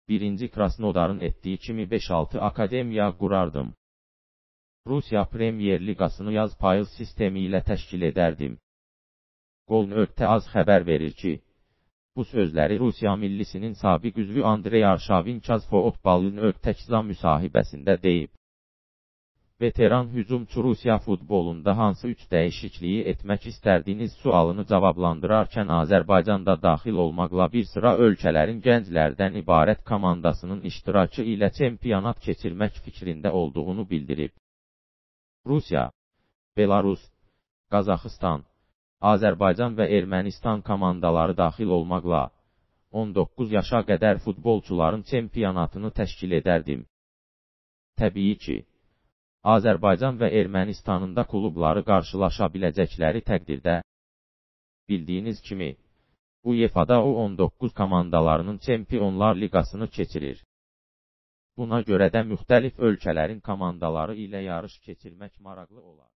1. Krasnodarın etdiyi kimi 5-6 akademiya qurardım. Rusiya Premyer Liqasını yaz payız sistemi ilə təşkil edərdim. Gol.az xəbər verir ki, bu sözləri Rusiya millisinin sabiq üzvü Andrey Arşavin Kazfotball.za müsahibəsində deyib. Veteran hücumçu Rusiya futbolunda hansı 3 dəyişikliyi etmək istərdiniz sualını cavablandırarkən Azərbaycanda daxil olmaqla bir sıra ölkələrin gənclərdən ibarət komandasının iştirakı ilə çempionat keçirmək fikrində olduğunu bildirib. Rusiya, Belarus, Qazaxıstan, Azərbaycan və Ermənistan komandaları daxil olmaqla 19 yaşa qədər futbolçuların çempionatını təşkil edərdim. Təbii ki, Azərbaycan və Ermənistanın da klubları qarşılaşa biləcəkləri təqdirdə, bildiyiniz kimi, UEFA-da o 19 komandalarının Çempionlar Liqasını keçirir. Buna görə də müxtəlif ölkələrin komandaları ilə yarış keçirmək maraqlı olar.